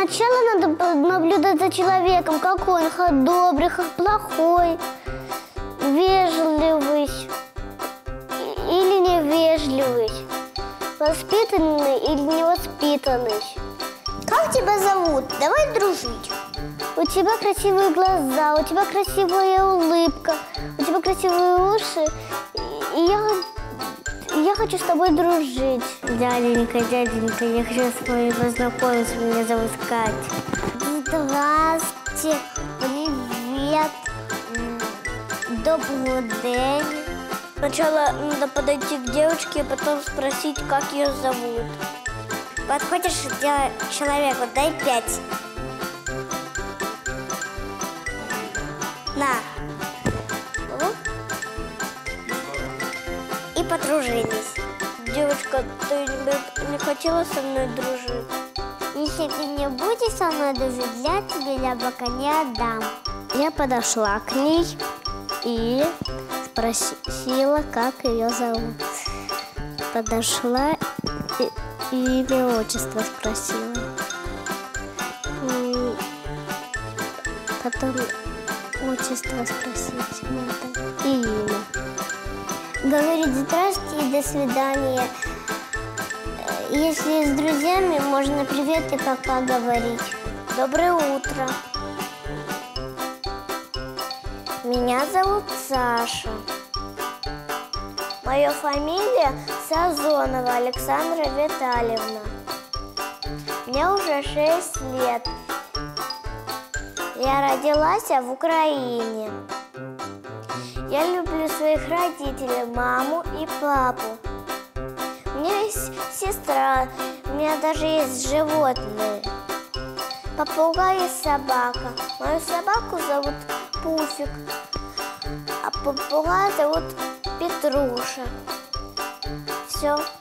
Сначала надо наблюдать за человеком, какой он, добрый, плохой, вежливый или невежливый, воспитанный или невоспитанный. Как тебя зовут? Давай дружить. У тебя красивые глаза, у тебя красивая улыбка, у тебя красивые уши, и я хочу с тобой дружить. Дяденька, я хочу с вами познакомиться, меня зовут Катя. Здравствуйте, привет, добрый день. Сначала надо подойти к девочке, а потом спросить, как ее зовут. Подходишь к человеку, дай 5. На. И подружились. Девочка, ты не хотела со мной дружить? Если ты не будешь со мной дружить, я тебе яблоко не отдам. Я подошла к ней и спросила, как ее зовут. Подошла и имя, отчество спросила. Потом отчество спросить надо и имя. Говорить здравствуйте и до свидания. Если с друзьями, можно привет и пока говорить. Доброе утро. Меня зовут Саша. Моя фамилия Сазонова Александра Витальевна. Мне уже 6 лет. Я родилась в Украине. Я люблю своих родителей, маму и папу. У меня есть сестра, у меня даже есть животные. Попугай и собака. Мою собаку зовут Пуфик, а попугая зовут Петруша. Все.